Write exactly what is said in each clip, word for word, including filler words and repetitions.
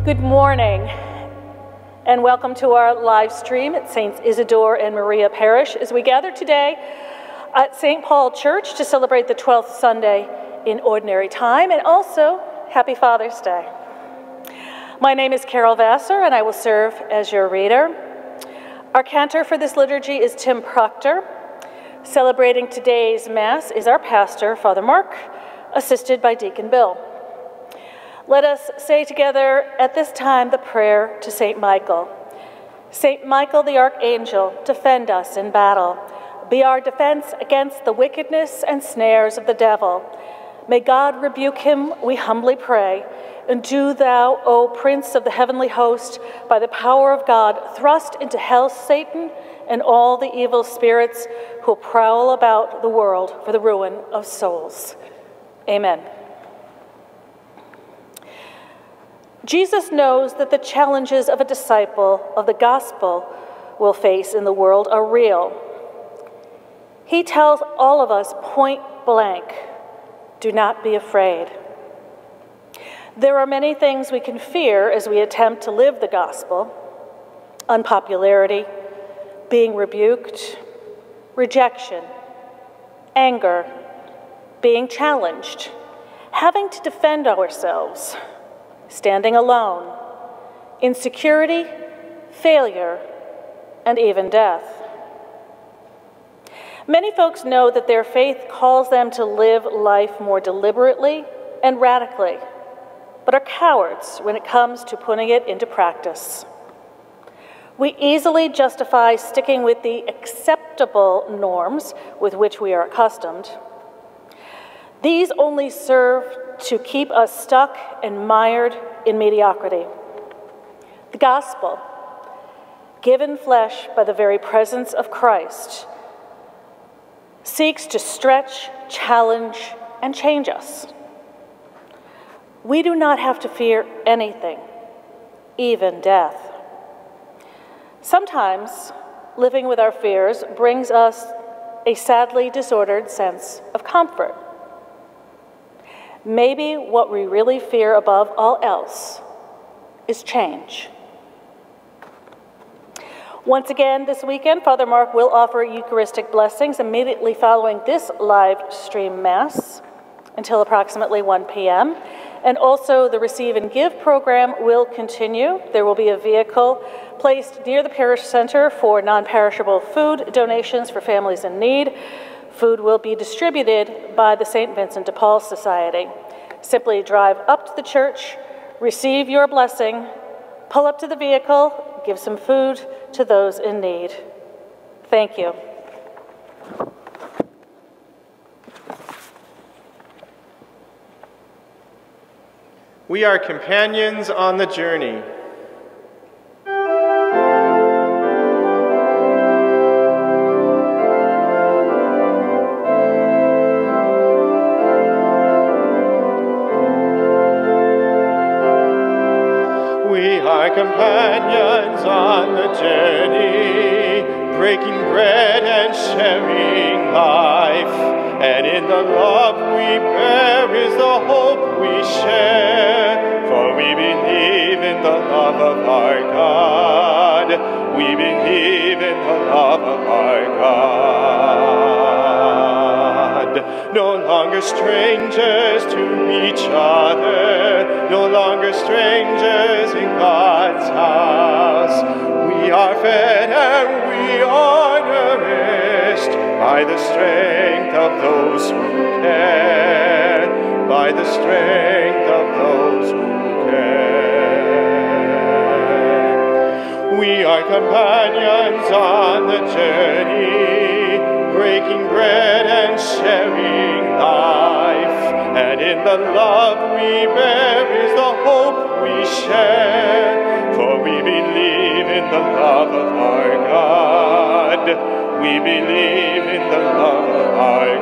Good morning, and welcome to our live stream at Saints Isidore and Maria Parish as we gather today at Saint Paul Church to celebrate the twelfth Sunday in Ordinary Time, and also Happy Father's Day. My name is Carol Vassar, and I will serve as your reader. Our cantor for this liturgy is Tim Proctor. Celebrating today's Mass is our pastor, Father Mark, assisted by Deacon Bill. Let us say together at this time the prayer to Saint Michael. Saint Michael the Archangel, defend us in battle. Be our defense against the wickedness and snares of the devil. May God rebuke him, we humbly pray. And do thou, O Prince of the heavenly host, by the power of God, thrust into hell Satan and all the evil spirits who prowl about the world for the ruin of souls. Amen. Jesus knows that the challenges of a disciple of the gospel will face in the world are real. He tells all of us point blank, do not be afraid. There are many things we can fear as we attempt to live the gospel: unpopularity, being rebuked, rejection, anger, being challenged, having to defend ourselves, standing alone, insecurity, failure, and even death. Many folks know that their faith calls them to live life more deliberately and radically, but are cowards when it comes to putting it into practice. We easily justify sticking with the acceptable norms with which we are accustomed. These only serve to keep us stuck and mired in mediocrity. The gospel, given flesh by the very presence of Christ, seeks to stretch, challenge, and change us. We do not have to fear anything, even death. Sometimes living with our fears brings us a sadly disordered sense of comfort. Maybe what we really fear above all else is change. Once again this weekend, Father Mark will offer Eucharistic blessings immediately following this live stream Mass until approximately one p m And also the Receive and Give program will continue. There will be a vehicle placed near the parish center for non-perishable food donations for families in need. Food will be distributed by the Saint Vincent de Paul Society. Simply drive up to the church, receive your blessing, pull up to the vehicle, give some food to those in need. Thank you. We are companions on the journey. We are companions on the journey, breaking bread and sharing life. And in the love we bear is the hope we share. For we believe in the love of our God. We believe in the love of our God. No longer strangers to each other, no longer strangers in God's house. We are fed and we are nourished by the strength of those who care, by the strength of those who care. We are companions on the journey, breaking bread and sharing life. And in the love we bear is the hope we share. For we believe in the love of our God. We believe in the love of our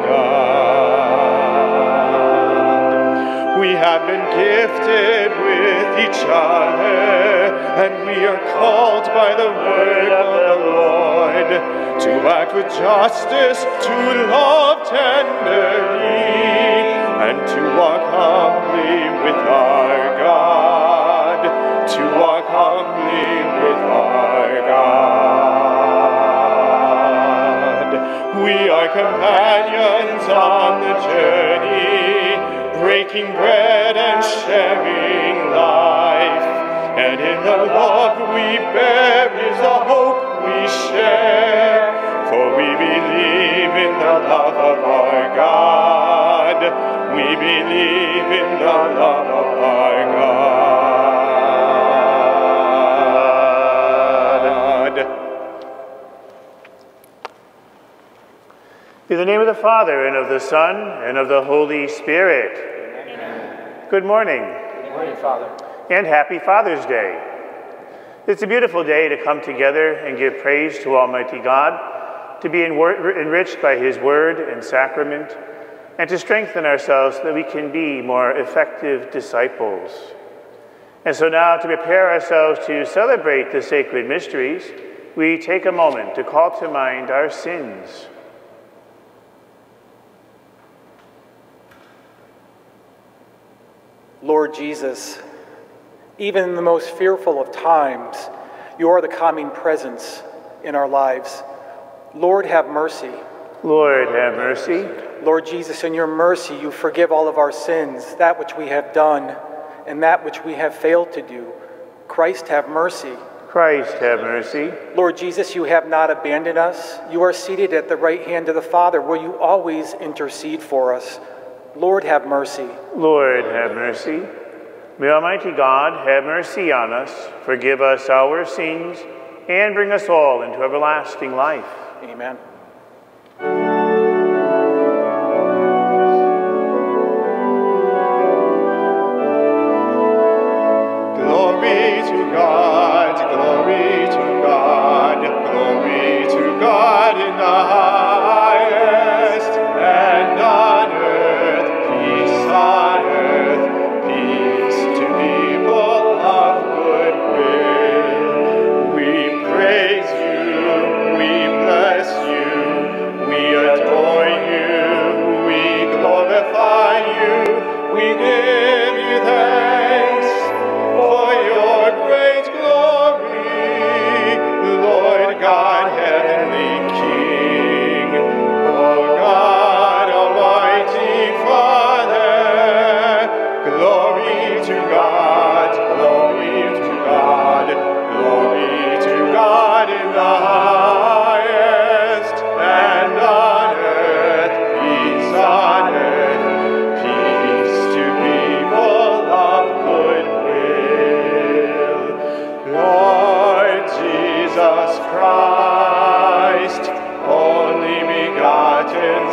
God. We have been gifted with each other, and we are called by the word of the Lord to act with justice, to love tenderly, and to walk humbly with our God, to journey, breaking bread and sharing life. And in the love we bear is the hope we share. For we believe in the love of our God. We believe in the love of our God. In the name of the Father, and of the Son, and of the Holy Spirit. Amen. Good morning. Good morning, Father. And happy Father's Day. It's a beautiful day to come together and give praise to Almighty God, to be enriched by His Word and Sacrament, and to strengthen ourselves so that we can be more effective disciples. And so now, to prepare ourselves to celebrate the sacred mysteries, we take a moment to call to mind our sins. Lord Jesus, even in the most fearful of times, you are the calming presence in our lives. Lord, have mercy. Lord, have mercy. Lord Jesus, in your mercy, you forgive all of our sins, that which we have done and that which we have failed to do. Christ, have mercy. Christ, have mercy. Lord Jesus, you have not abandoned us. You are seated at the right hand of the Father, where you always intercede for us. Lord, have mercy. Lord, have mercy. May Almighty God have mercy on us, forgive us our sins, and bring us all into everlasting life. Amen. Glory to God, glory to God, glory to God in the highest, and on earth, peace on earth, peace to people of good will. We praise you, we bless you, we adore you, we glorify you, we give you thanks for your great glory, Lord God, heavenly King, O God, almighty Father. Glory to God, glory to God, glory to God in the highest, and on earth, peace on earth, peace to people of good will. Lord Jesus Christ, only begotten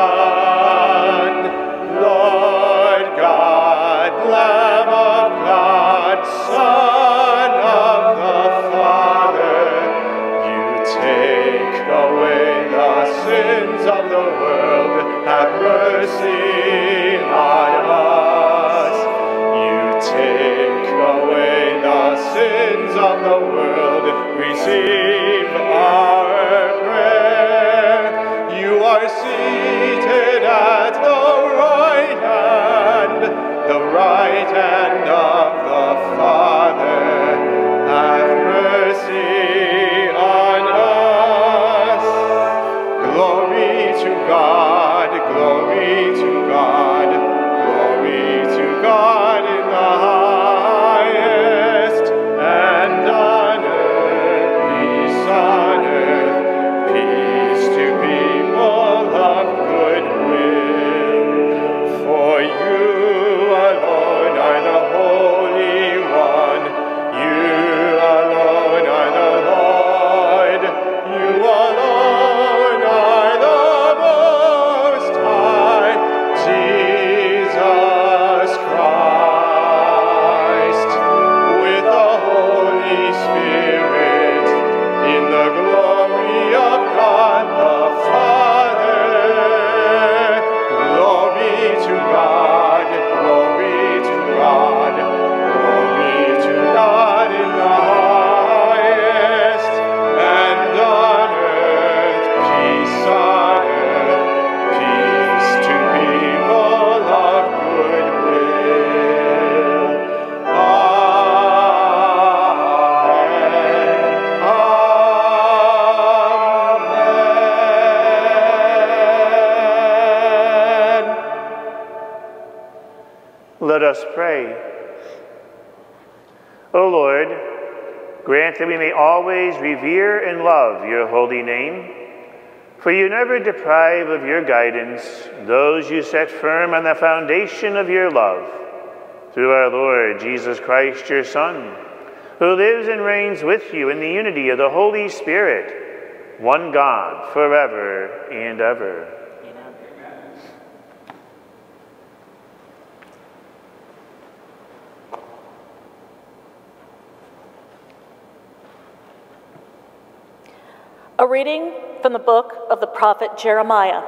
Son, Lord God, Lamb of God, Son of the Father, you take away the sins of the world, have mercy on us. You take away the sins of the world, receive our prayer. You are seated at the right hand, the right hand of the Father. Have mercy on us. Glory to God, glory to God, glory to God in the highest, and on earth, peace on earth, us pray. O Lord, grant that we may always revere and love your holy name, for you never deprive of your guidance those you set firm on the foundation of your love, through our Lord Jesus Christ, your Son, who lives and reigns with you in the unity of the Holy Spirit, one God, forever and ever. A reading from the book of the prophet Jeremiah.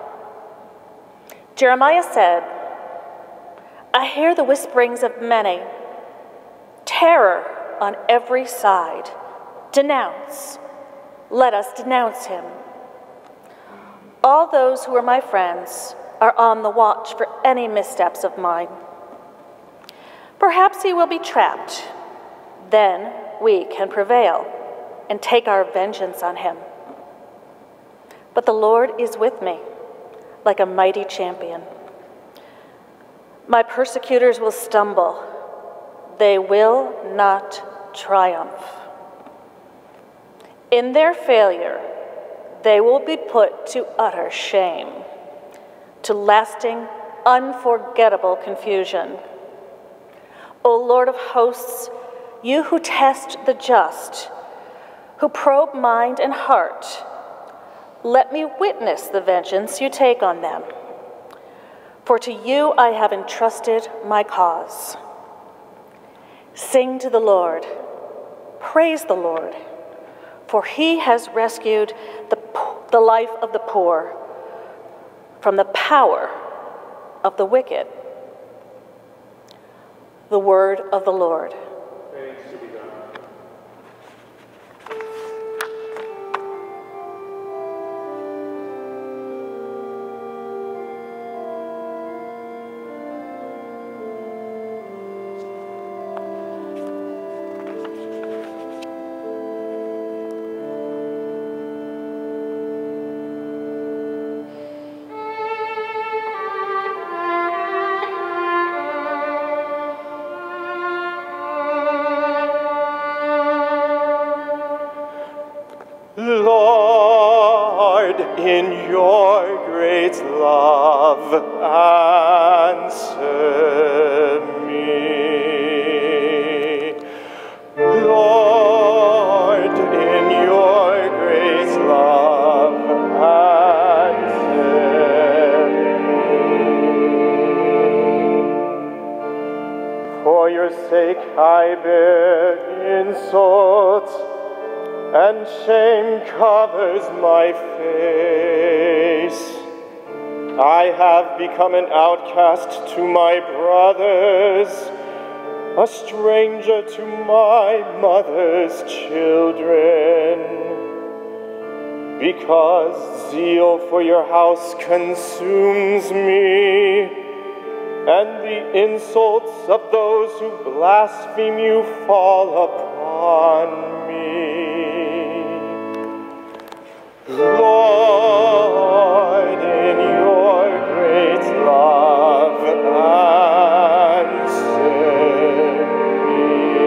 Jeremiah said, I hear the whisperings of many, terror on every side. Denounce, let us denounce him. All those who are my friends are on the watch for any missteps of mine. Perhaps he will be trapped. Then we can prevail and take our vengeance on him. But the Lord is with me, like a mighty champion. My persecutors will stumble. They will not triumph. In their failure, they will be put to utter shame, to lasting, unforgettable confusion. O Lord of hosts, you who test the just, who probe mind and heart, let me witness the vengeance you take on them. For to you I have entrusted my cause. Sing to the Lord, praise the Lord, for he has rescued the, the life of the poor from the power of the wicked. The word of the Lord. Thanks to be God. Lord, in your great love, answer me. Lord, in your great love, answer me. For your sake I bear insults, and shame covers my face. I have become an outcast to my brothers, a stranger to my mother's children. Because zeal for your house consumes me, and the insults of those who blaspheme you fall upon me. Lord, in your great love, answer me.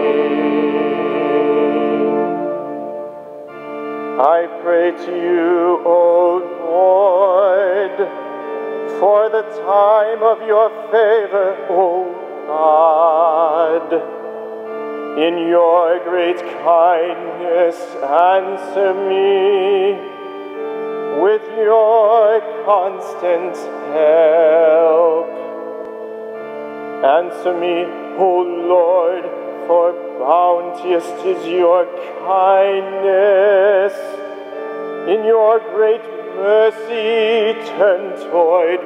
I pray to you, O Lord, for the time of your favor, O God. In your great kindness, answer me. With your constant help, answer me, O Lord, for bounteous is your kindness. In your great mercy, turn toward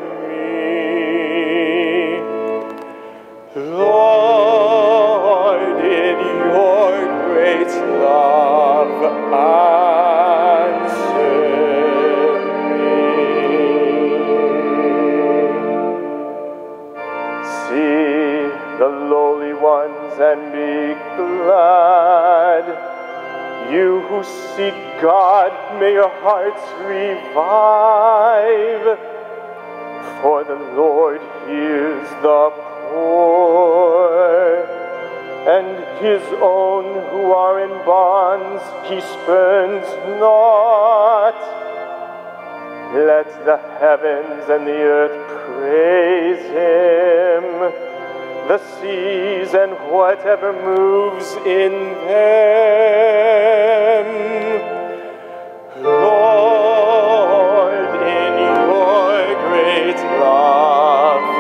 me. Lord, in your great love, answer. The lowly ones and be glad. You who seek God, may your hearts revive. For the Lord hears the poor, and his own who are in bonds he spurns not. Let the heavens and the earth praise him, the seas and whatever moves in them. Lord, in your great love,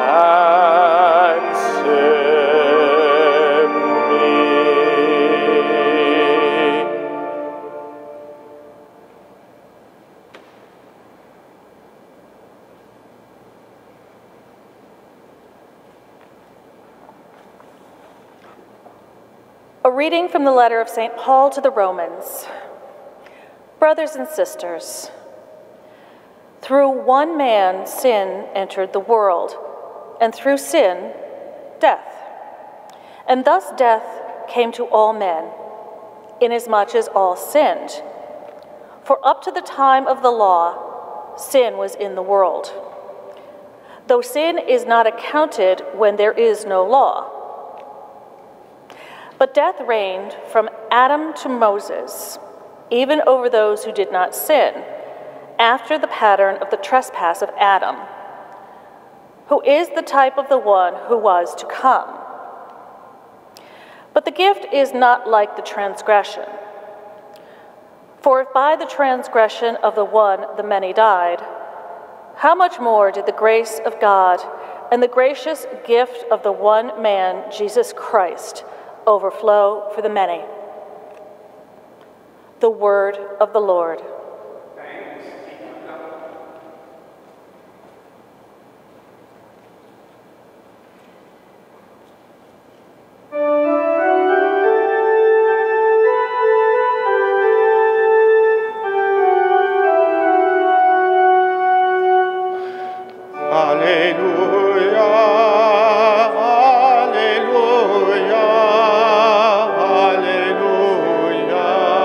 answer me. A reading from the letter of Saint Paul to the Romans. Brothers and sisters, through one man sin entered the world, and through sin, death. And thus death came to all men, inasmuch as all sinned. For up to the time of the law, sin was in the world, though sin is not accounted when there is no law. But death reigned from Adam to Moses, even over those who did not sin, after the pattern of the trespass of Adam, who is the type of the one who was to come. But the gift is not like the transgression. For if by the transgression of the one the many died, how much more did the grace of God and the gracious gift of the one man, Jesus Christ, overflow for the many? The word of the Lord. Thanks be to God. Alleluia, alleluia, alleluia.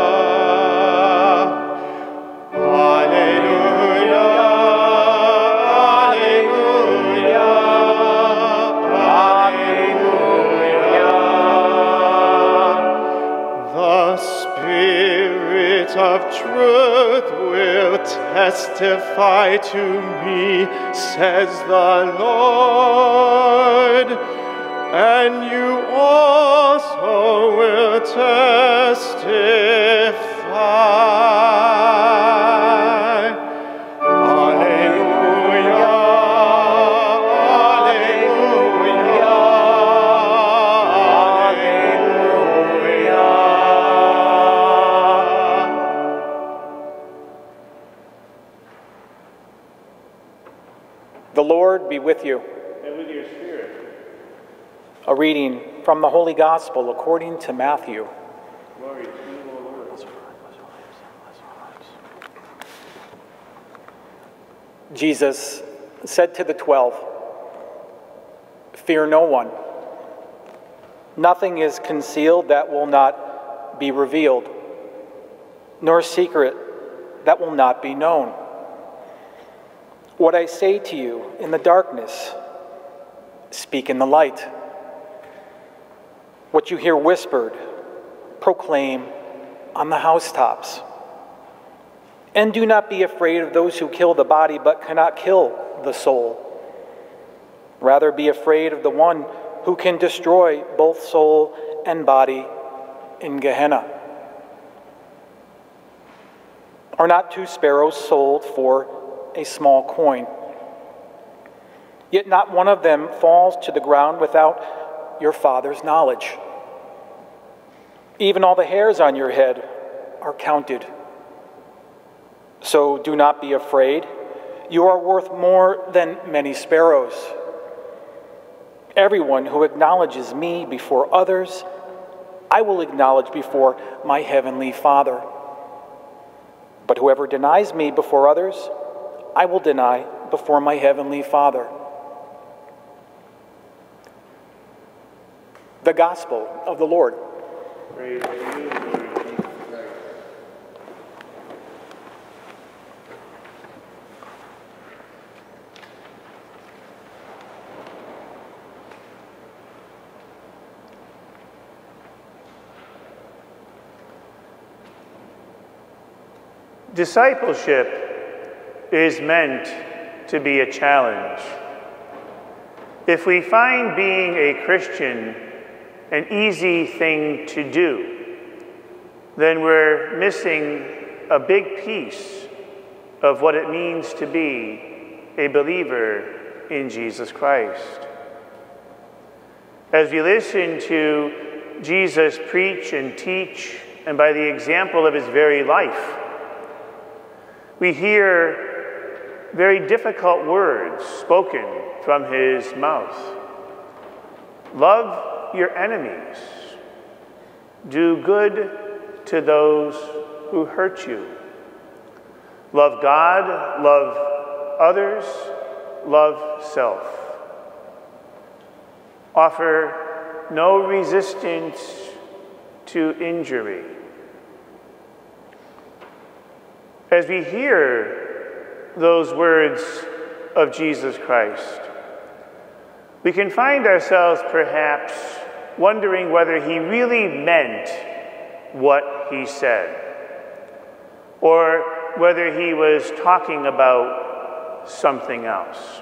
Alleluia, alleluia, alleluia. The Spirit of truth will testify to me, says the Lord, and you also will testify. Alleluia, alleluia, alleluia. The Lord be with you. And with your spirit. A reading from the Holy Gospel according to Matthew. Glory to you, O Lord. Jesus said to the twelve, "Fear no one. Nothing is concealed that will not be revealed, nor secret that will not be known. What I say to you in the darkness, speak in the light. What you hear whispered, proclaim on the housetops. And do not be afraid of those who kill the body but cannot kill the soul. Rather be afraid of the one who can destroy both soul and body in Gehenna. Are not two sparrows sold for a small coin? Yet not one of them falls to the ground without your Father's knowledge. Even all the hairs on your head are counted. So do not be afraid. You are worth more than many sparrows. Everyone who acknowledges me before others, I will acknowledge before my heavenly Father. But whoever denies me before others, I will deny before my heavenly Father." The Gospel of the Lord. Praise to you, Lord Jesus Christ. Discipleship is meant to be a challenge. If we find being a Christian an easy thing to do, then we're missing a big piece of what it means to be a believer in Jesus Christ. As we listen to Jesus preach and teach, and by the example of his very life, we hear very difficult words spoken from his mouth. Love your enemies. Do good to those who hurt you. Love God, love others, love self. Offer no resistance to injury. As we hear those words of Jesus Christ, we can find ourselves perhaps wondering whether he really meant what he said, or whether he was talking about something else.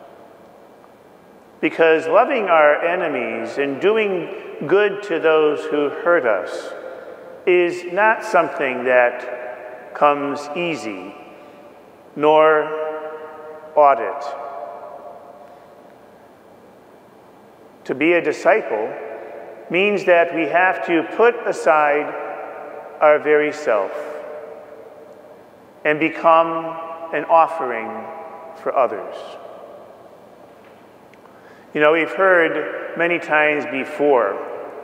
Because loving our enemies and doing good to those who hurt us is not something that comes easy, nor ought it. To be a disciple means that we have to put aside our very self and become an offering for others. You know, we've heard many times before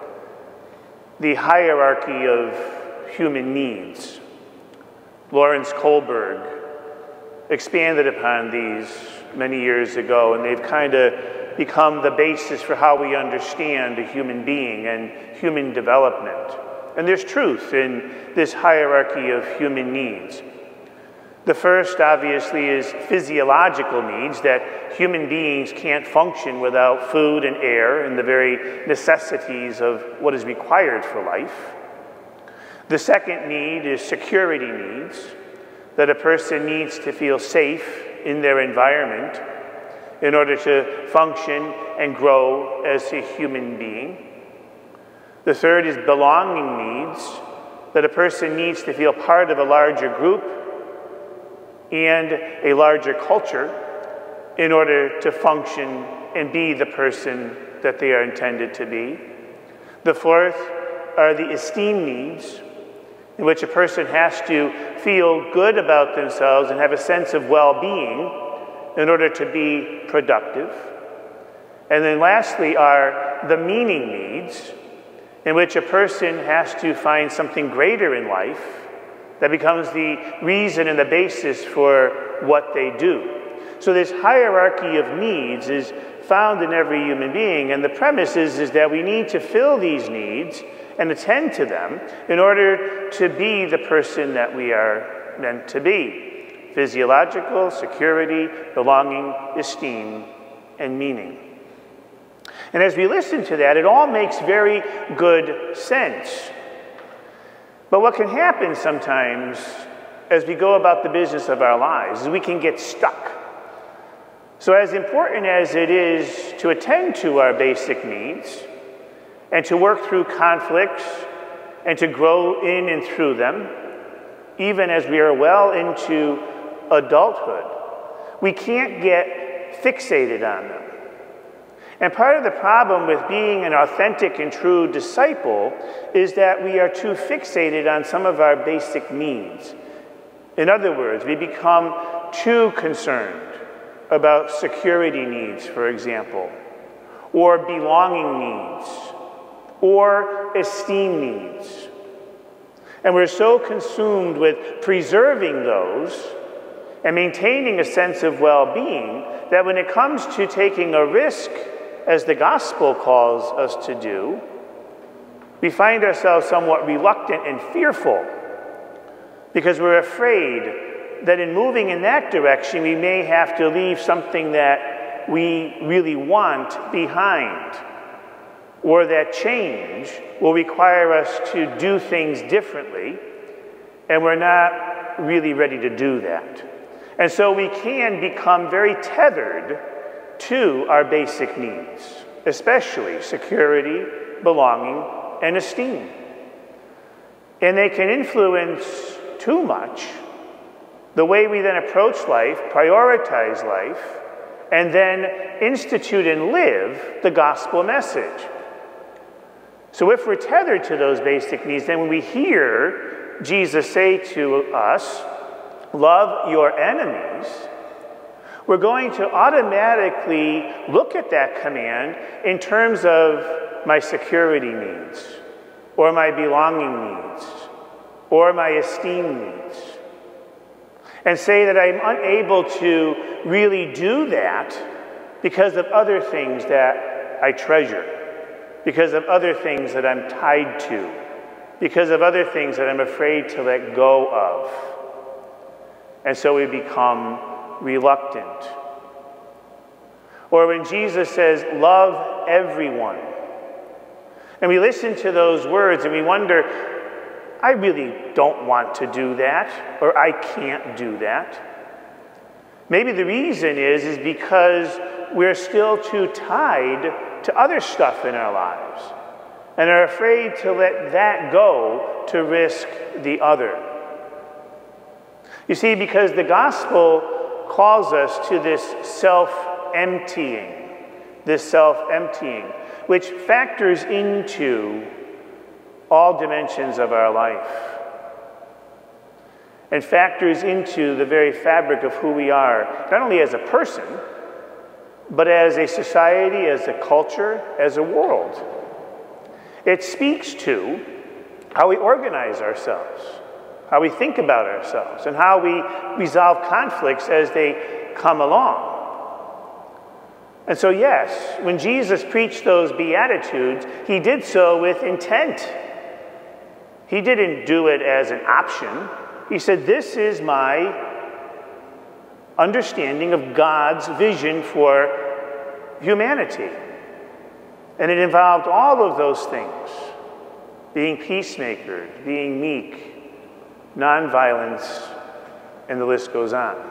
the hierarchy of human needs. Lawrence Kohlberg expanded upon these many years ago, and they've kind of become the basis for how we understand a human being and human development. And there's truth in this hierarchy of human needs. The first, obviously, is physiological needs, that human beings can't function without food and air and the very necessities of what is required for life. The second need is security needs, that a person needs to feel safe in their environment in order to function and grow as a human being. The third is belonging needs, that a person needs to feel part of a larger group and a larger culture in order to function and be the person that they are intended to be. The fourth are the esteem needs, in which a person has to feel good about themselves and have a sense of well-being in order to be productive. And then lastly are the meaning needs, in which a person has to find something greater in life that becomes the reason and the basis for what they do. So this hierarchy of needs is found in every human being, and the premise is, is that we need to fill these needs and attend to them in order to be the person that we are meant to be. Physiological, security, belonging, esteem, and meaning. And as we listen to that, it all makes very good sense. But what can happen sometimes as we go about the business of our lives is we can get stuck. So as important as it is to attend to our basic needs and to work through conflicts and to grow in and through them, even as we are well into adulthood, we can't get fixated on them. And part of the problem with being an authentic and true disciple is that we are too fixated on some of our basic needs. In other words, we become too concerned about security needs, for example, or belonging needs, or esteem needs. And we're so consumed with preserving those and maintaining a sense of well-being that when it comes to taking a risk, as the gospel calls us to do, we find ourselves somewhat reluctant and fearful because we're afraid that in moving in that direction, we may have to leave something that we really want behind, or that change will require us to do things differently and we're not really ready to do that. And so we can become very tethered to our basic needs, especially security, belonging, and esteem. And they can influence too much the way we then approach life, prioritize life, and then institute and live the gospel message. So if we're tethered to those basic needs, then when we hear Jesus say to us, love your enemies, we're going to automatically look at that command in terms of my security needs, or my belonging needs, or my esteem needs, and say that I'm unable to really do that because of other things that I treasure, because of other things that I'm tied to, because of other things that I'm afraid to let go of. And so we become reluctant. Or when Jesus says, love everyone, and we listen to those words and we wonder, I really don't want to do that, or I can't do that. Maybe the reason is, is because we're still too tied to other stuff in our lives and are afraid to let that go to risk the other. You see, because the gospel calls us to this self-emptying, this self-emptying, which factors into all dimensions of our life and factors into the very fabric of who we are, not only as a person, but as a society, as a culture, as a world. It speaks to how we organize ourselves, how we think about ourselves, and how we resolve conflicts as they come along. And so, yes, when Jesus preached those Beatitudes, he did so with intent. He didn't do it as an option. He said, this is my understanding of God's vision for humanity. And it involved all of those things: being peacemakers, being meek, nonviolence, and the list goes on.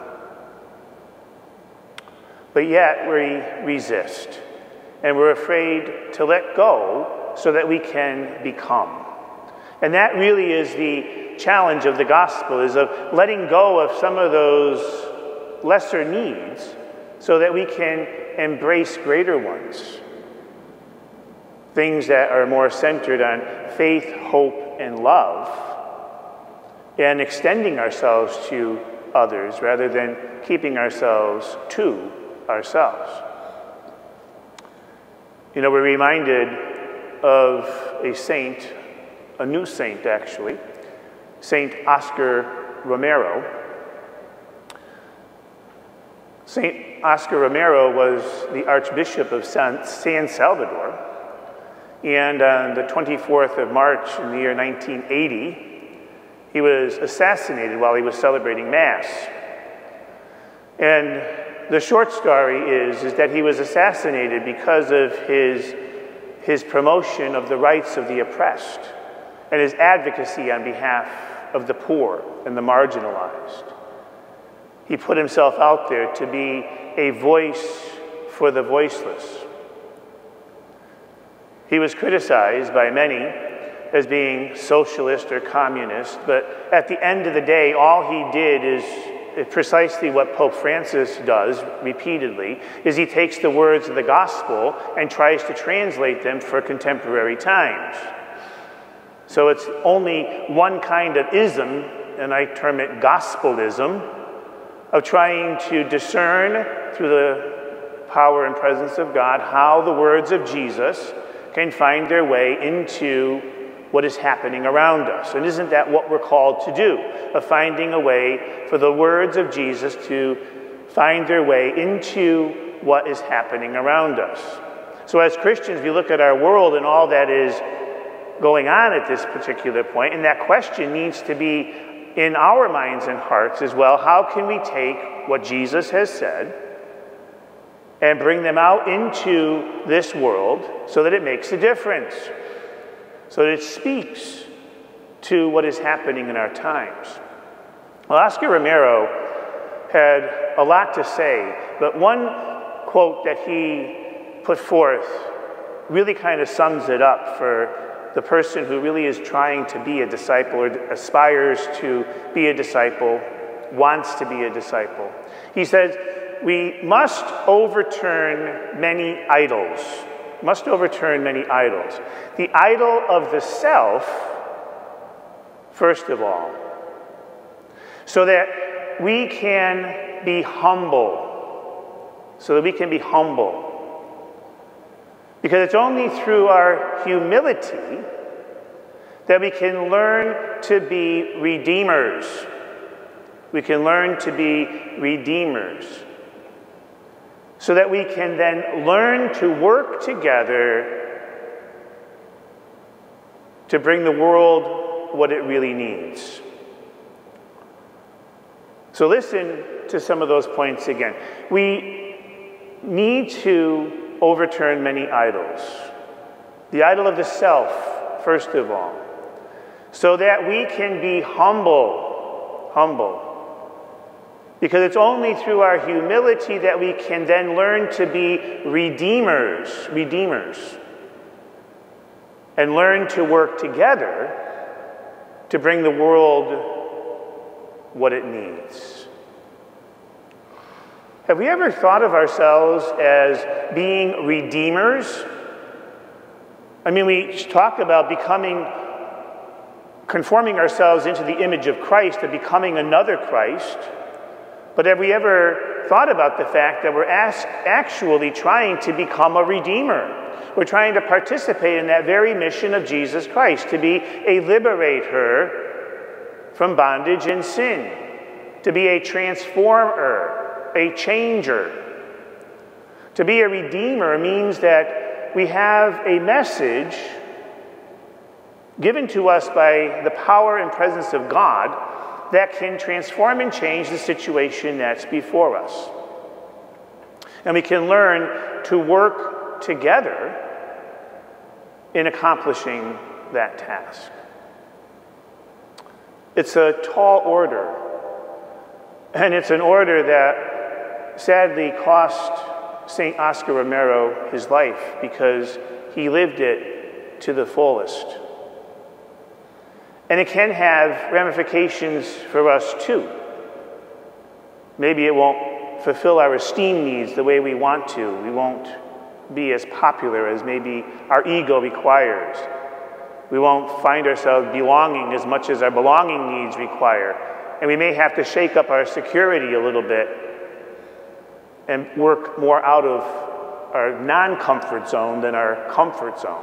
But yet we resist, and we're afraid to let go so that we can become. And that really is the challenge of the gospel, is of letting go of some of those lesser needs so that we can embrace greater ones. Things that are more centered on faith, hope, and love, and extending ourselves to others rather than keeping ourselves to ourselves. You know, we're reminded of a saint, a new saint actually, Saint Oscar Romero. Saint Oscar Romero was the Archbishop of San, San Salvador, and on the twenty-fourth of March in the year nineteen eighty, he was assassinated while he was celebrating Mass. And the short story is, is that he was assassinated because of his, his promotion of the rights of the oppressed and his advocacy on behalf of the poor and the marginalized. He put himself out there to be a voice for the voiceless. He was criticized by many as being socialist or communist, but at the end of the day, all he did is precisely what Pope Francis does repeatedly, is he takes the words of the gospel and tries to translate them for contemporary times. So it's only one kind of ism, and I term it gospelism, of trying to discern through the power and presence of God how the words of Jesus can find their way into what is happening around us. And isn't that what we're called to do? Of finding a way for the words of Jesus to find their way into what is happening around us. So as Christians, we look at our world and all that is going on at this particular point, and that question needs to be in our minds and hearts as well. How can we take what Jesus has said and bring them out into this world so that it makes a difference, so that it speaks to what is happening in our times. Well, Oscar Romero had a lot to say, but one quote that he put forth really kind of sums it up for the person who really is trying to be a disciple or aspires to be a disciple, wants to be a disciple. He says, we must overturn many idols. Must overturn many idols. The idol of the self, first of all, so that we can be humble. So that we can be humble. Because it's only through our humility that we can learn to be redeemers. We can learn to be redeemers. So that we can then learn to work together to bring the world what it really needs. So listen to some of those points again. We need to overturn many idols. The idol of the self, first of all, so that we can be humble, humble. Because it's only through our humility that we can then learn to be redeemers, redeemers, and learn to work together to bring the world what it needs. Have we ever thought of ourselves as being redeemers? I mean, we talk about becoming, conforming ourselves into the image of Christ and becoming another Christ. But have we ever thought about the fact that we're ask, actually trying to become a redeemer? We're trying to participate in that very mission of Jesus Christ, to be a liberator from bondage and sin, to be a transformer, a changer. To be a redeemer means that we have a message given to us by the power and presence of God that can transform and change the situation that's before us. And we can learn to work together in accomplishing that task. It's a tall order, and it's an order that sadly cost Saint Oscar Romero his life because he lived it to the fullest. And it can have ramifications for us too. Maybe it won't fulfill our esteem needs the way we want to. We won't be as popular as maybe our ego requires. We won't find ourselves belonging as much as our belonging needs require. And we may have to shake up our security a little bit and work more out of our non-comfort zone than our comfort zone.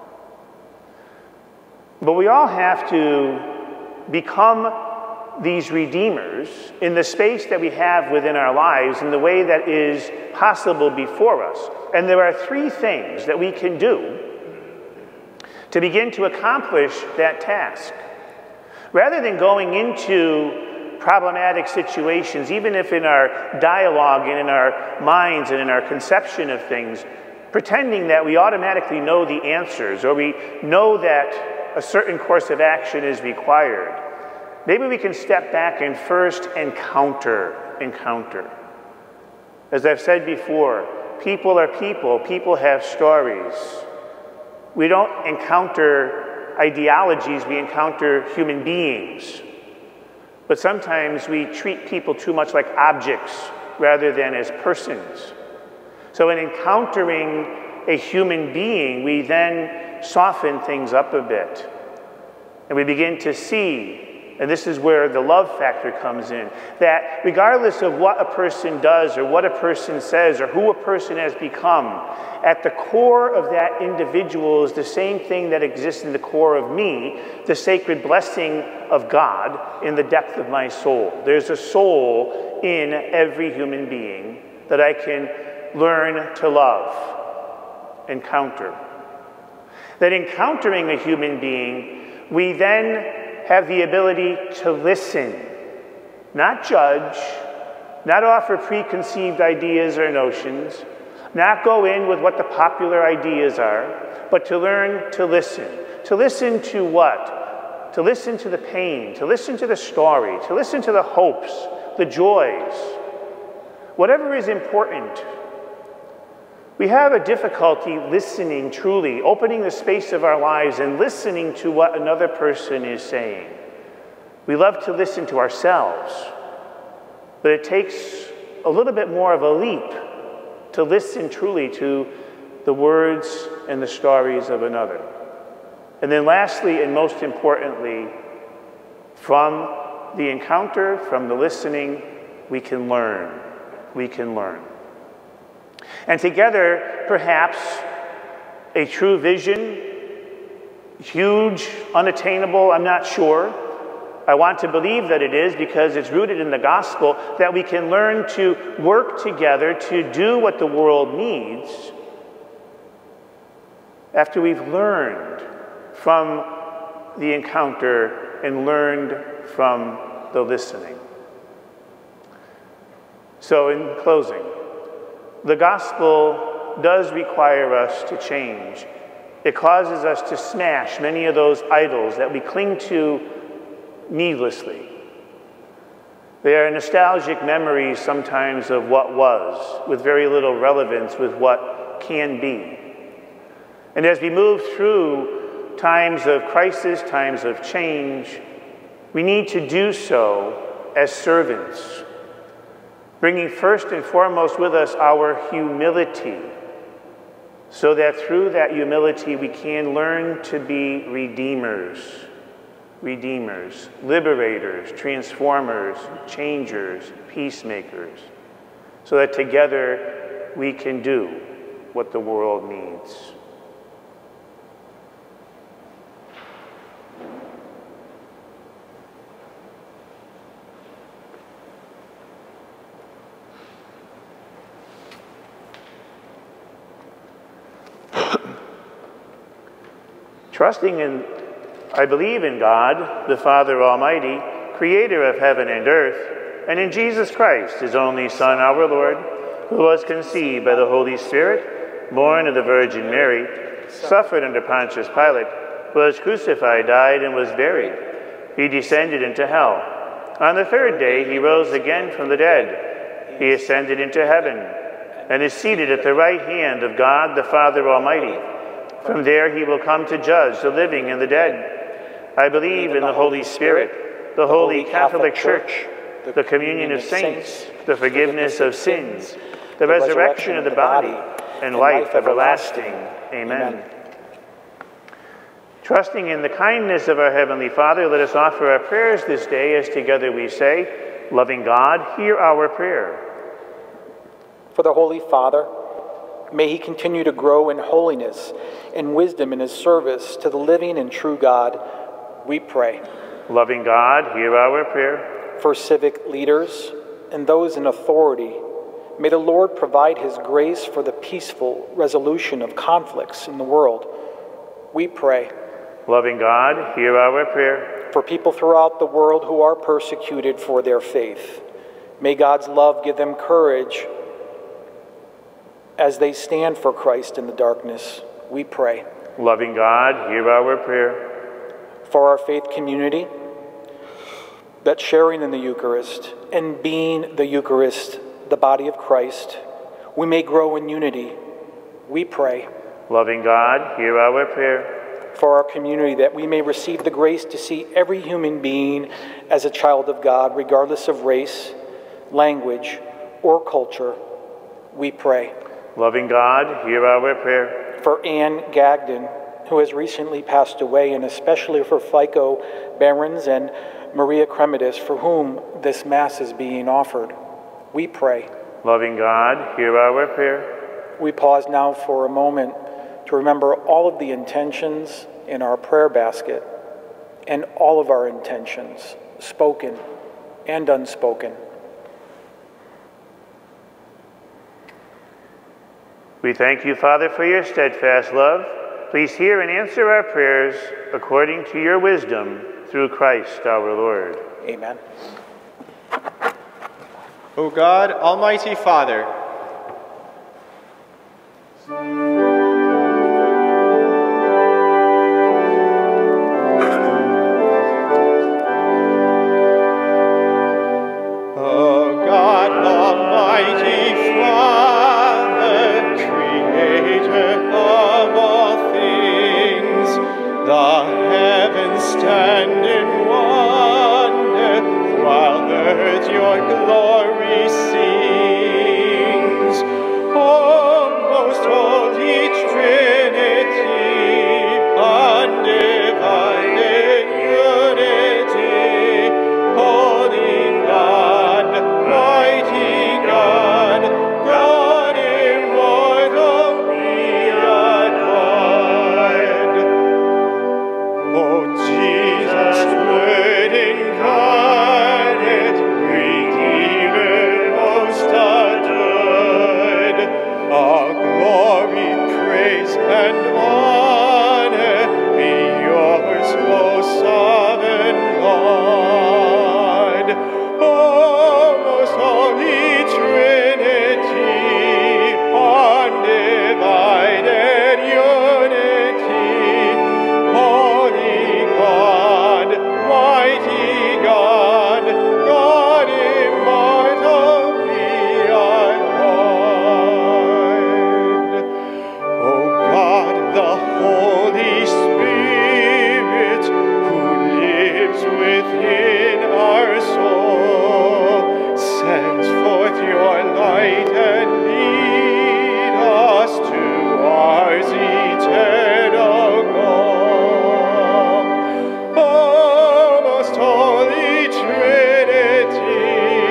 But we all have to become these redeemers in the space that we have within our lives in the way that is possible before us. And there are three things that we can do to begin to accomplish that task. Rather than going into problematic situations, even if in our dialogue and in our minds and in our conception of things, pretending that we automatically know the answers or we know that a certain course of action is required, maybe we can step back and first encounter, encounter. As I've said before, people are people, people have stories. We don't encounter ideologies, we encounter human beings. But sometimes we treat people too much like objects rather than as persons. So in encountering a human being, we then soften things up a bit. And we begin to see, and this is where the love factor comes in, that regardless of what a person does or what a person says or who a person has become, at the core of that individual is the same thing that exists in the core of me, the sacred blessing of God in the depth of my soul. There's a soul in every human being that I can learn to love, encounter. That encountering a human being, we then have the ability to listen, not judge, not offer preconceived ideas or notions, not go in with what the popular ideas are, but to learn to listen. To listen to what? to listen to the pain, to listen to the story, to listen to the hopes, the joys, whatever is important. We have a difficulty listening truly, opening the space of our lives and listening to what another person is saying. We love to listen to ourselves, but it takes a little bit more of a leap to listen truly to the words and the stories of another. And then lastly, and most importantly, from the encounter, from the listening, we can learn. We can learn. And together, perhaps, a true vision, huge, unattainable, I'm not sure. I want to believe that it is because it's rooted in the gospel, that we can learn to work together to do what the world needs after we've learned from the encounter and learned from the listening. So in closing, the gospel does require us to change. It causes us to smash many of those idols that we cling to needlessly. They are nostalgic memories sometimes of what was, with very little relevance with what can be. And as we move through times of crisis, times of change, we need to do so as servants, bringing first and foremost with us our humility, so that through that humility we can learn to be redeemers, redeemers, liberators, transformers, changers, peacemakers, so that together we can do what the world needs. Trusting in, I believe in God, the Father Almighty, creator of heaven and earth, and in Jesus Christ, his only Son, our Lord, who was conceived by the Holy Spirit, born of the Virgin Mary, suffered under Pontius Pilate, was crucified, died, and was buried. He descended into hell. On the third day he rose again from the dead. He ascended into heaven, and is seated at the right hand of God, the Father Almighty. From there he will come to judge the living and the dead. I believe in the Holy Spirit, the Holy Catholic Church, the communion of saints, the forgiveness of sins, the resurrection of the body, and life everlasting. Amen. Trusting in the kindness of our Heavenly Father, let us offer our prayers this day as together we say, loving God, hear our prayer. For the Holy Father, may he continue to grow in holiness and wisdom in his service to the living and true God, we pray. Loving God, hear our prayer. For civic leaders and those in authority, may the Lord provide his grace for the peaceful resolution of conflicts in the world, we pray. Loving God, hear our prayer. For people throughout the world who are persecuted for their faith, may God's love give them courage as they stand for Christ in the darkness, we pray. Loving God, hear our prayer. For our faith community, that sharing in the Eucharist and being the Eucharist, the body of Christ, we may grow in unity, we pray. Loving God, hear our prayer. For our community, that we may receive the grace to see every human being as a child of God, regardless of race, language, or culture, we pray. Loving God, hear our prayer. For Anne Gagden, who has recently passed away, and especially for Fico Behrens and Maria Cremidas, for whom this Mass is being offered, we pray. Loving God, hear our prayer. We pause now for a moment to remember all of the intentions in our prayer basket and all of our intentions, spoken and unspoken. We thank you, Father, for your steadfast love. Please hear and answer our prayers according to your wisdom through Christ our Lord. Amen. O God, Almighty Father, stand in wonder, while the earth your glory sings. O most holy Trinity, undivided unity, holy God, mighty God, God immortal, we adore. O Jesus, Word incarnate, Redeemer most adored, all glory, praise, and honor be yours, O sovereign Lord. O most holy Trinity, undivided unity, holy God, mighty God, God immortal, be adored. O God, the Holy Spirit, who lives within our soul, send forth your light and lead us to ours eternal goal. O most holy Trinity,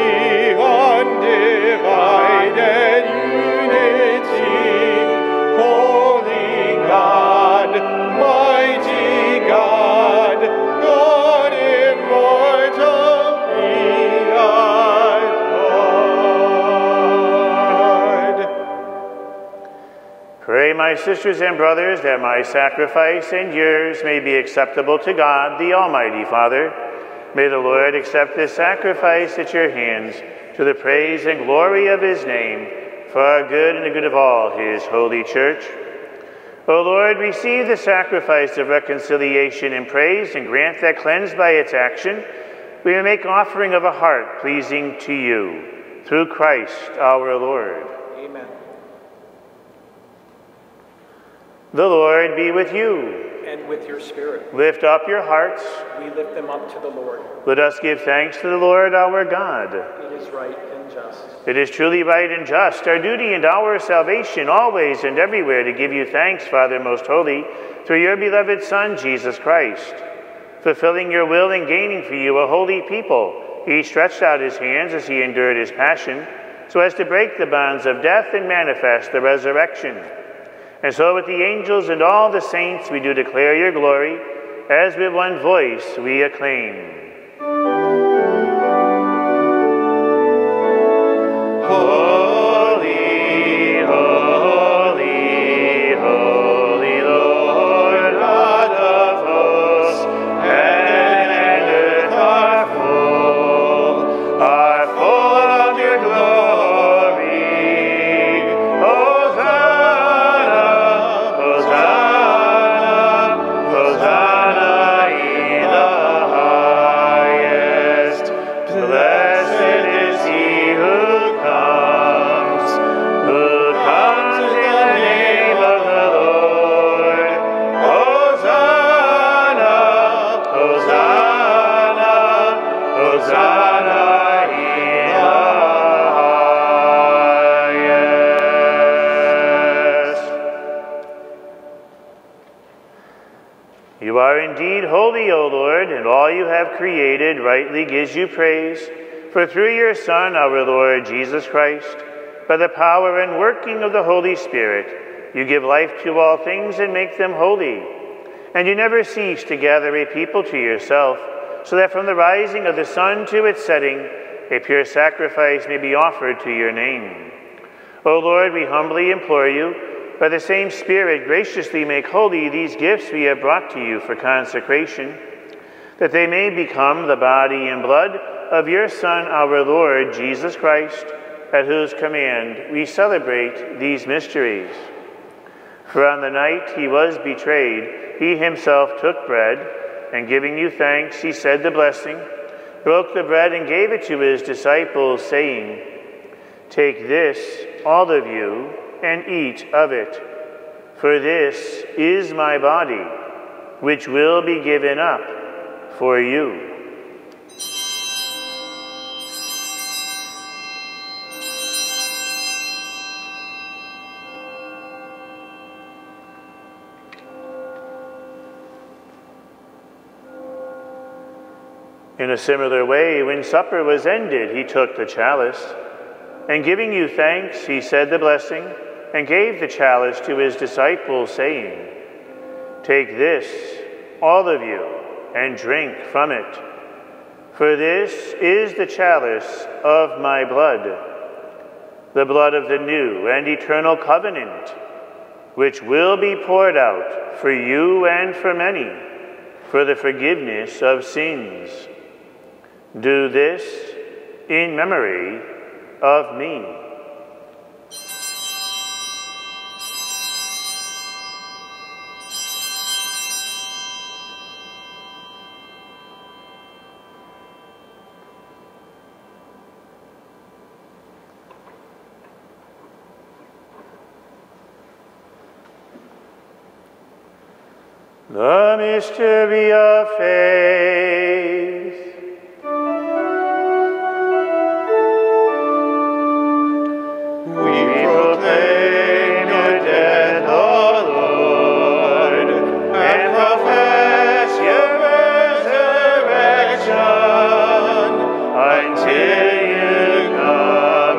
undivided unity, holy God, mighty God, God immortal, be adored. Pray, my sisters and brothers, that my sacrifice and yours may be acceptable to God, the Almighty Father. May the Lord accept this sacrifice at your hands to the praise and glory of his name, for our good and the good of all his holy church. O Lord, receive the sacrifice of reconciliation and praise, and grant that, cleansed by its action, we may make offering of a heart pleasing to you. Through Christ our Lord. Amen. The Lord be with you. And with your spirit, Lift up your hearts. we lift them up to the Lord. Let us give thanks to the Lord our God. It is right and just. It is truly right and just, our duty and our salvation, always and everywhere, to give you thanks, Father most holy, through your beloved Son, Jesus Christ. Fulfilling your will and gaining for you a holy people, he stretched out his hands as he endured his passion, so as to break the bonds of death and manifest the resurrection. And so with the angels and all the saints we do declare your glory, as with one voice we acclaim. Holy, holy, holy Lord, God of hosts, heaven and earth are full, are full of your glory. Hosanna, Hosanna, Hosanna in the highest. Blessed is he who comes, who comes in the name of the Lord. Hosanna, Hosanna, Hosanna in the highest. You are indeed holy, O Lord, and all you have created rightly gives you praise. For through your Son, our Lord Jesus Christ, by the power and working of the Holy Spirit, you give life to all things and make them holy. And you never cease to gather a people to yourself, so that from the rising of the sun to its setting, a pure sacrifice may be offered to your name. O Lord, we humbly implore you, by the same Spirit, graciously make holy these gifts we have brought to you for consecration, that they may become the body and blood of your Son, our Lord Jesus Christ, at whose command we celebrate these mysteries. For on the night he was betrayed, he himself took bread, and giving you thanks, he said the blessing, broke the bread and gave it to his disciples, saying, "Take this, all of you, and eat of it, for this is my body, which will be given up for you. In a similar way, when supper was ended, he took the chalice, and giving you thanks, he said the blessing, and gave the chalice to his disciples, saying, "Take this, all of you, and drink from it, for this is the chalice of my blood, the blood of the new and eternal covenant, which will be poured out for you and for many, for the forgiveness of sins. Do this in memory of me." The mystery of faith. We proclaim your death, O Lord, and profess your resurrection until you come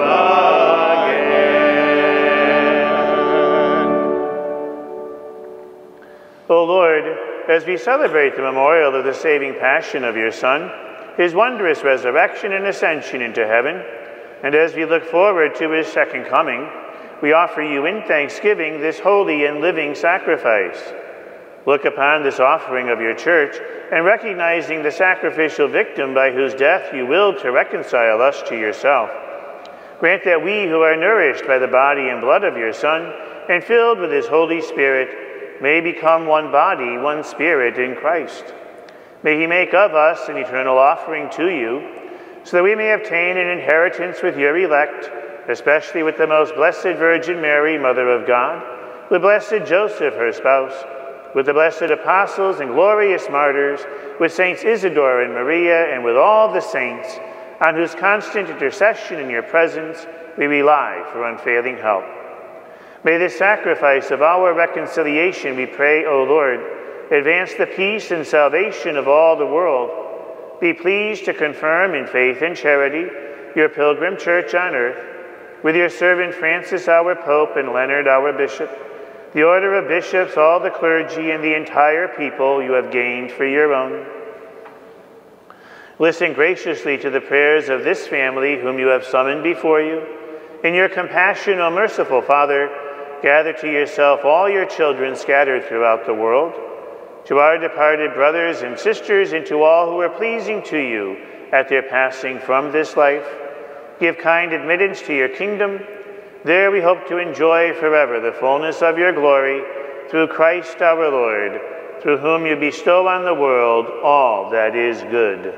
again. O Lord, as we celebrate the memorial of the saving passion of your Son, his wondrous resurrection and ascension into heaven, and as we look forward to his second coming, we offer you in thanksgiving this holy and living sacrifice. Look upon this offering of your church, and recognizing the sacrificial victim by whose death you willed to reconcile us to yourself, grant that we who are nourished by the body and blood of your Son, and filled with his Holy Spirit, may become one body, one spirit in Christ. May he make of us an eternal offering to you, so that we may obtain an inheritance with your elect, especially with the most blessed Virgin Mary, Mother of God, with blessed Joseph, her spouse, with the blessed apostles and glorious martyrs, with Saints Isidore and Maria, and with all the saints, on whose constant intercession in your presence we rely for unfailing help. May this sacrifice of our reconciliation, we pray, O Lord, advance the peace and salvation of all the world. Be pleased to confirm in faith and charity your pilgrim church on earth, with your servant Francis, our Pope, and Leonard, our Bishop, the order of bishops, all the clergy, and the entire people you have gained for your own. Listen graciously to the prayers of this family whom you have summoned before you. In your compassion, O merciful Father, gather to yourself all your children scattered throughout the world. To our departed brothers and sisters, and to all who are pleasing to you at their passing from this life, give kind admittance to your kingdom. There we hope to enjoy forever the fullness of your glory, through Christ our Lord, through whom you bestow on the world all that is good.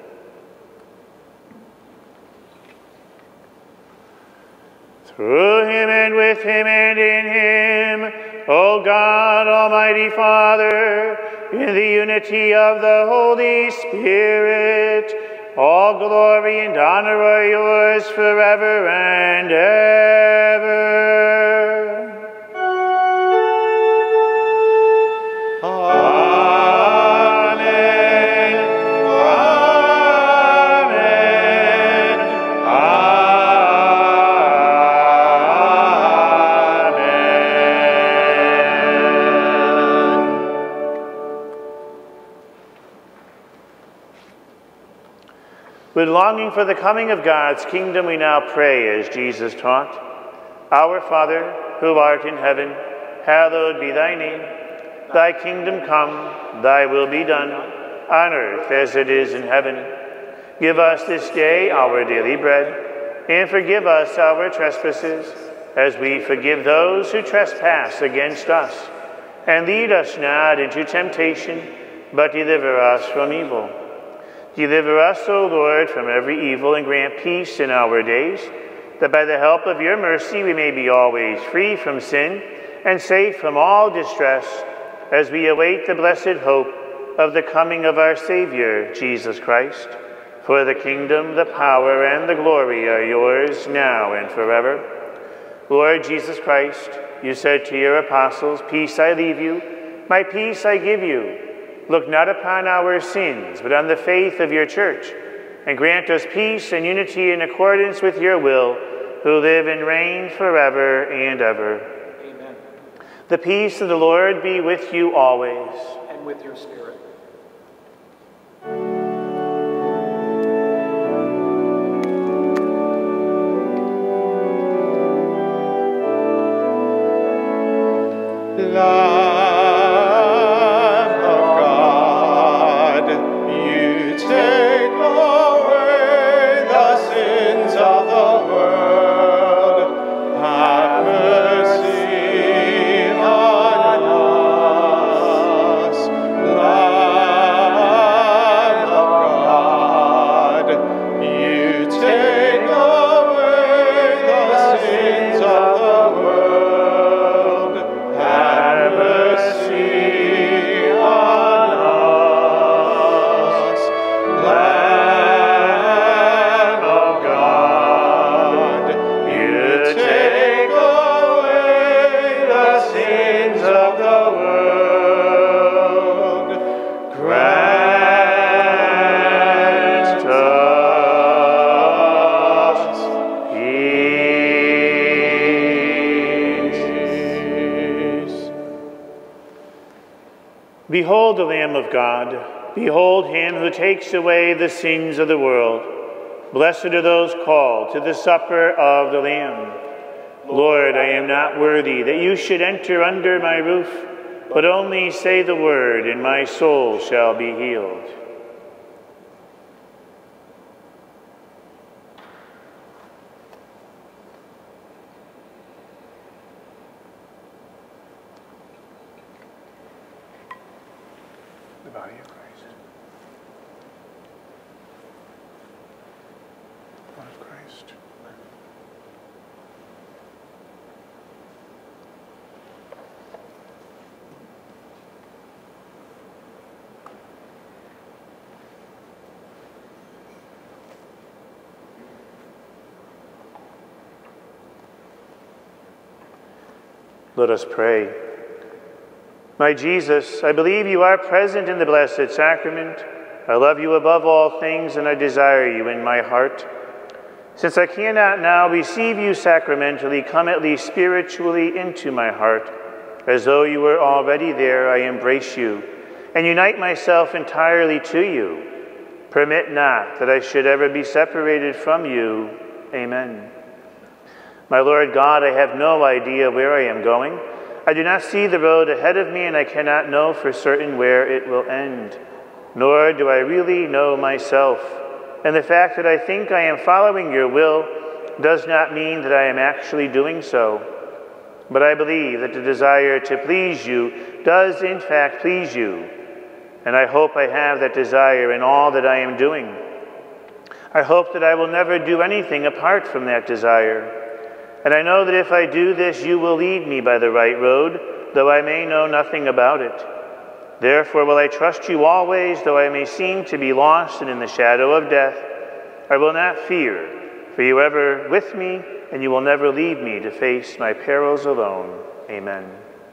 Through him, and with him, and in him, O God, Almighty Father, in the unity of the Holy Spirit, all glory and honor are yours forever and ever. Amen. Amen. Amen. With longing for the coming of God's kingdom, we now pray as Jesus taught. Our Father, who art in heaven, hallowed be thy name. Thy kingdom come, thy will be done, on earth as it is in heaven. Give us this day our daily bread, and forgive us our trespasses, as we forgive those who trespass against us. And lead us not into temptation, but deliver us from evil. Deliver us, O Lord, from every evil, and grant peace in our days, that by the help of your mercy we may be always free from sin and safe from all distress, as we await the blessed hope of the coming of our Savior, Jesus Christ. For the kingdom, the power, and the glory are yours now and forever. Lord Jesus Christ, you said to your apostles, "Peace I leave you, my peace I give you. Look not upon our sins, but on the faith of your church, and grant us peace and unity in accordance with your will, who live and reign forever and ever." Amen. The peace of the Lord be with you always. And with your spirit. Lamb of God, you take away the sins of the world. Have mercy on us. Lamb of God, you take away the sins of the world. Have mercy on us. Lamb of God, you take away the sins of the world. Grant us peace. Behold the Lamb of God. Behold him who takes away the sins of the world. Blessed are those called to the supper of the Lamb. Lord, I am not worthy that you should enter under my roof, but only say the word, and my soul shall be healed. The body of Christ. Blood of Christ. Let us pray. My Jesus, I believe you are present in the Blessed Sacrament. I love you above all things, and I desire you in my heart. Since I cannot now receive you sacramentally, come at least spiritually into my heart. As though you were already there, I embrace you and unite myself entirely to you. Permit not that I should ever be separated from you. Amen. My Lord God, I have no idea where I am going. I do not see the road ahead of me, and I cannot know for certain where it will end. Nor do I really know myself. And the fact that I think I am following your will does not mean that I am actually doing so. But I believe that the desire to please you does in fact please you. And I hope I have that desire in all that I am doing. I hope that I will never do anything apart from that desire. And I know that if I do this, you will lead me by the right road, though I may know nothing about it. Therefore will I trust you always, though I may seem to be lost and in the shadow of death. I will not fear, for you are ever with me, and you will never leave me to face my perils alone. Amen.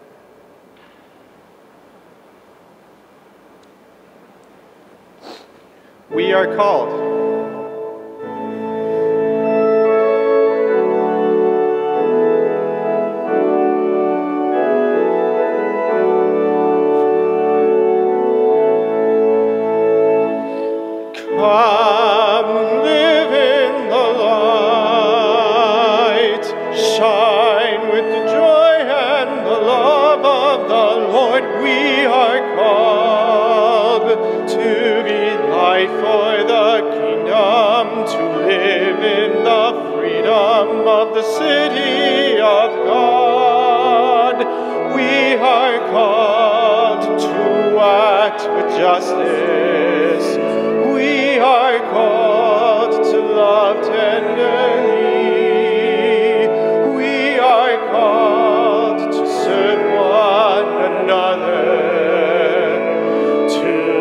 We are called. Come, live in the light, shine with the joy and the love of the Lord. We are called to be light for the kingdom, to live in the freedom of the city of God. We are called to act with justice. We are called to love tenderly. We are called to serve one another, to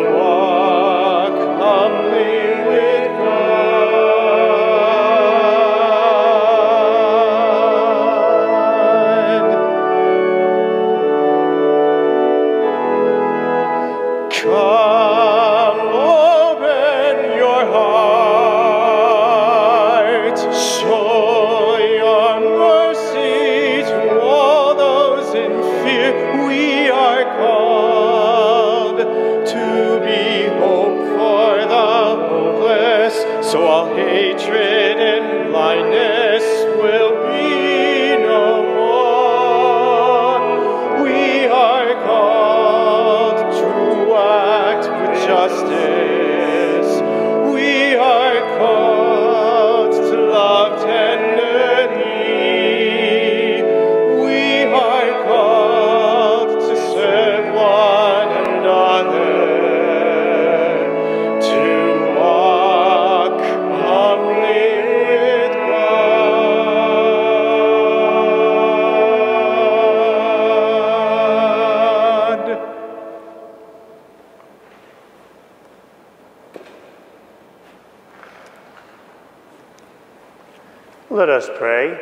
Let us pray.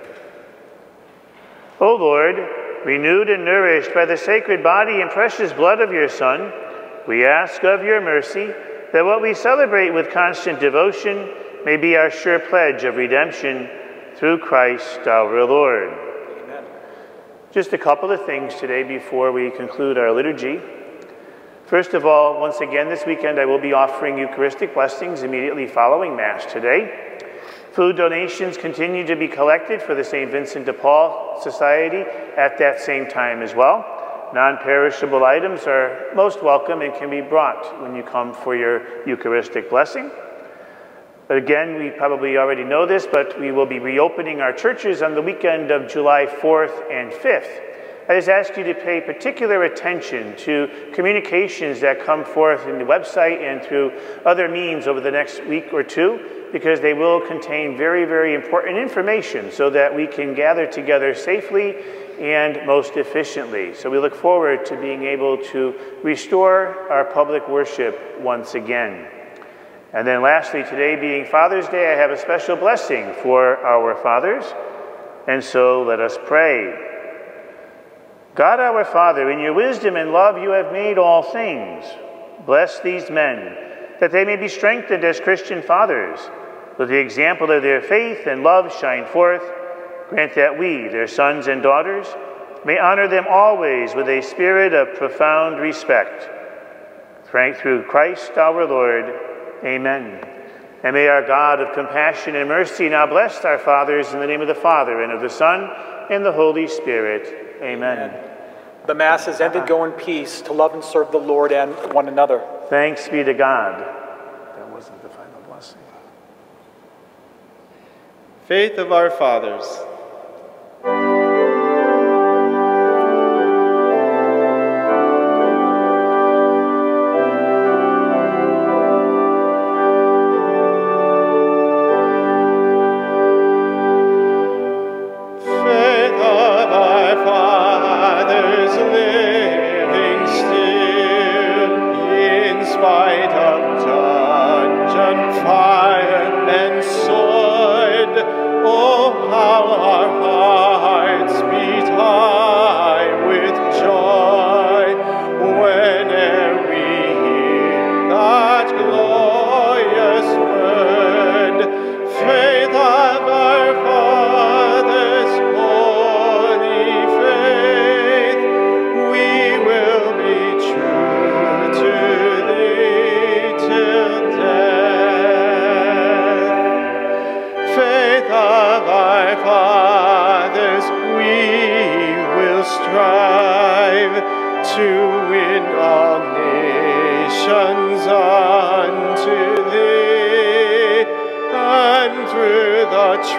O Lord, renewed and nourished by the sacred body and precious blood of your Son, we ask of your mercy that what we celebrate with constant devotion may be our sure pledge of redemption through Christ our Lord. Amen. Just a couple of things today before we conclude our liturgy. First of all, once again this weekend I will be offering Eucharistic blessings immediately following Mass today. Food donations continue to be collected for the Saint Vincent de Paul Society at that same time as well. Non-perishable items are most welcome and can be brought when you come for your Eucharistic blessing. But again, we probably already know this, but we will be reopening our churches on the weekend of July fourth and fifth. I just ask you to pay particular attention to communications that come forth in the website and through other means over the next week or two, because they will contain very, very important information so that we can gather together safely and most efficiently. So we look forward to being able to restore our public worship once again. And then lastly, today being Father's Day, I have a special blessing for our fathers. And so let us pray. God our Father, in your wisdom and love you have made all things. Bless these men, that they may be strengthened as Christian fathers. Let the example of their faith and love shine forth. Grant that we, their sons and daughters, may honor them always with a spirit of profound respect. Through Christ our Lord. Amen. And may our God of compassion and mercy now bless our fathers in the name of the Father, and of the Son, and the Holy Spirit. Amen. Amen. The Mass is ended. Go in peace to love and serve the Lord and one another. Thanks be to God. That wasn't the final blessing. Faith of our fathers.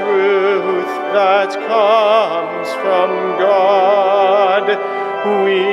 Truth that comes from God, we